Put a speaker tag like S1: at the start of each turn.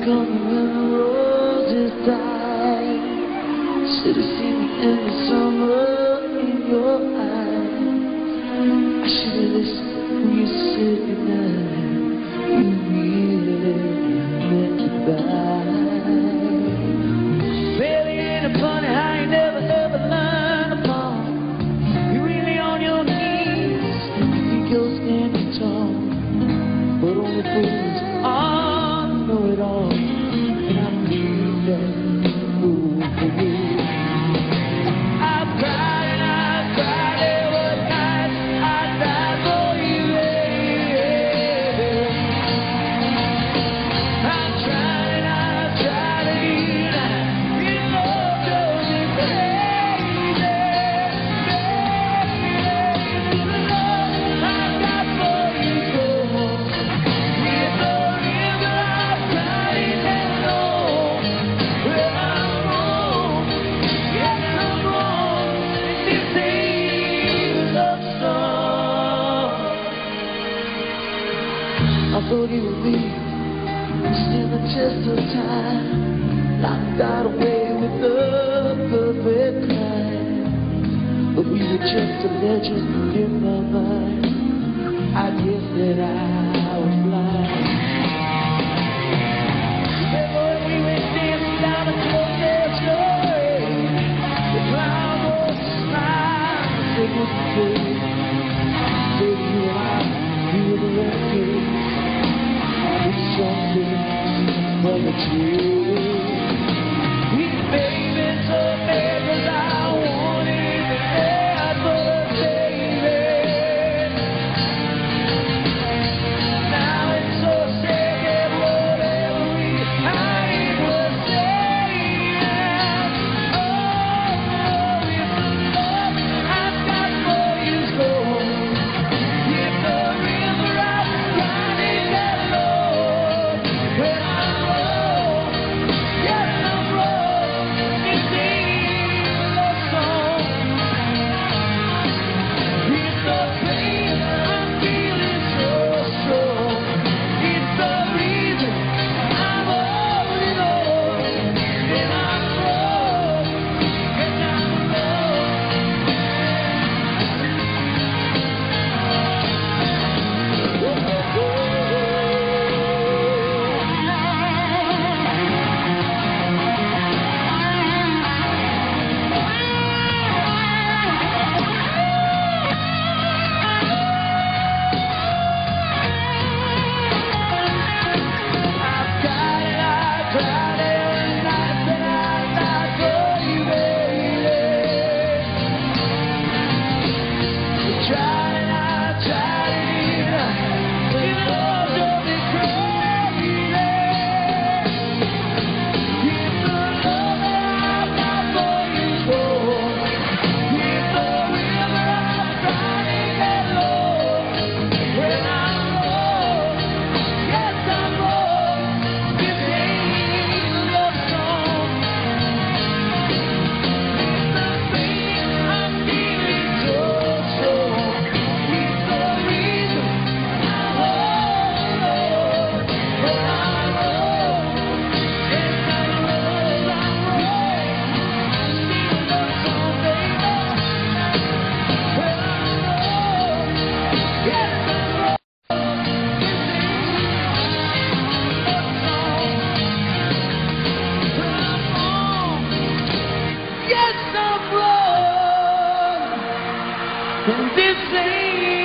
S1: coming when the roses die. Should have seen the end of summer in your eyes. I should have listened when you said goodnight. You really meant goodbye. Baby, ain't it funny how you never ever learn to fall? You're really on your knees. You think you're standing tall, but only fools know it all. And I believe that fool for you. I've cried and I've cried. There were nights I died for you, baby. I've tried and I've tried again. You know, drove me crazy, baby. The love I've got for you, girl. With the river I've cried and alone. Well, I'm wrong. Yes, I'm wrong. This ain't a love song. I thought you would be stand the test of time. Locked out away with the perfect crime. But we were just a legend in my mind. I guess that I was blind. Remember when we went dancing down the Cloverdale Story? The clown was a smile, it was the day. Baby, you and I, we were the renegades. It's something from the tree. We made it so bad 'cause I wanted it bad for the baby. Now it's so sad that whatever we hide was saying. Oh, if the love I've got for you's gone, if the river I've cried is that low, when I'm wrong, yes I'm wrong, this ain't a love song. It's the pain I'm feeling so strong. It's the reason I'm holding on. And I'm wrong, yes I'm wrong. I've cried and I've cried every night that I died for you, baby. I tried and I tried again. Your love drove me crazy. If the love that I've got for you's gone, if the river I've cried is that low, when I'm wrong, yes I'm wrong, this ain't a love song. It's the pain I'm feeling so strong. It's the reason I'm holding on. When I'm wrong, yes I'm wrong, I'm wrong. This ain't a love song, baby. When I'm wrong, yes I'm wrong. Yes, I'm wrong, and this ain't